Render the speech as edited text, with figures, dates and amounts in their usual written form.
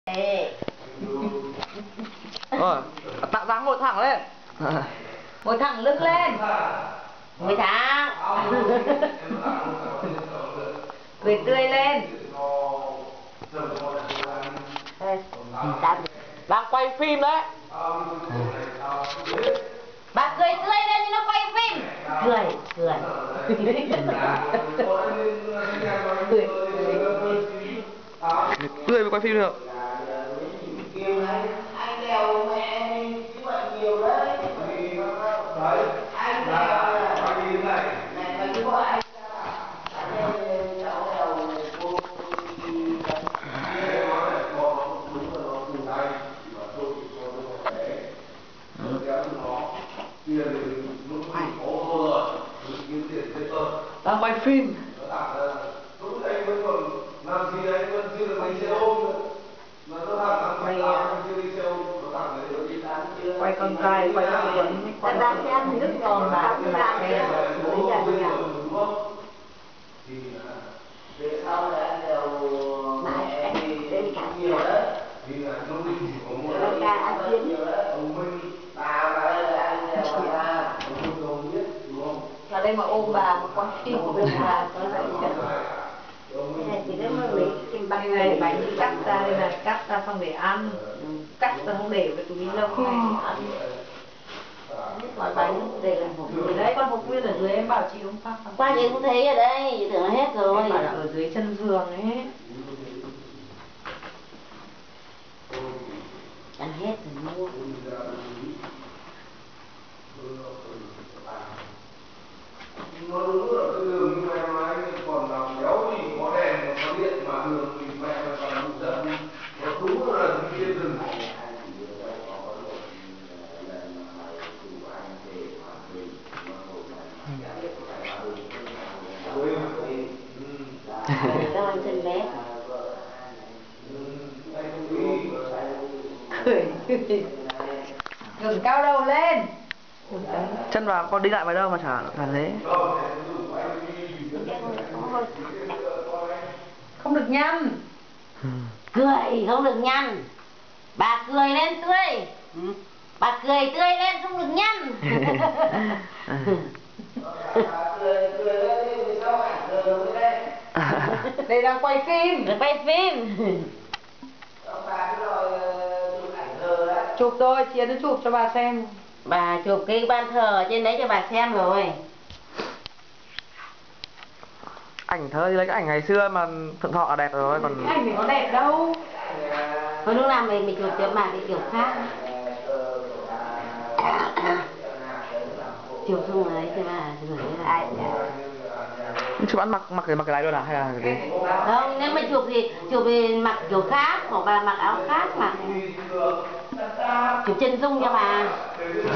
Rồi, tạo dáng ngồi thẳng lên. Ngồi thẳng lưng lên. Ngồi thẳng. Cười tươi lên. Đang quay phim đấy. Bà cười tươi lên như nó quay phim. Cười. Tươi mới quay phim được. Anh đèo mẹ mình chữa bệnh nhiều đấy. Đấy, anh đèo này mà cứ gọi anh đang quay phim. Quay con trai, quay con Tuấn. Quay ra xem nước còn là xem mới ra nhà. về sau là anh đều Mãi anh cả nhiều đấy. Vì là trong linh chỉ có một ca ăn chiến. ông Minh bà đây là anh đều là ông không biết đúng không? Vào đây mà ôm bà mà quay phim của mình bà có dạy chất. Thế này chỉ đến mà lấy cái bánh này bánh cắt ra đây là cắt ra xong để ăn. Cắt ra không để cái túi ni lông này ăn. Gói bánh để làm hộp nguyên đấy, con hộp nguyên ở dưới em bảo chị không phát. Qua chị cũng thấy ở đây, chị tưởng là hết rồi. Em bảo là ở dưới chân giường ấy. Ăn hết rồi mua. Nó đúng là cái đường như mẹ nói còn làm béo thì có đèn có điện mà đường thì mẹ còn làm giận. Nó đúng là cái rừng. Các anh chân bé. Cười. Ngừng cao đầu lên. Chân vào con đi lại vào đâu mà chả thế. Không được nhăn. Cười không được nhăn. Bà cười lên tươi. Bà cười tươi lên không được nhăn. Đây đang quay phim. Quay phim. Chụp thôi, Chiến nó chụp cho bà xem. Bà chụp cái ban thờ ở trên đấy cho bà xem rồi. Ảnh thơ thì lấy cái ảnh ngày xưa mà Thượng Thọ là đẹp rồi còn. Cái ảnh này có đẹp đâu. Thôi lúc nào mình chụp cho bà cái kiểu khác. Chụp xong rồi cho bà gửi lại. Chụp ăn mặc cái này luôn à hay là cái gì? Không, nếu mà chụp thì mặc kiểu khác, hoặc bà mặc áo khác, mặc chụp chân dung cho bà.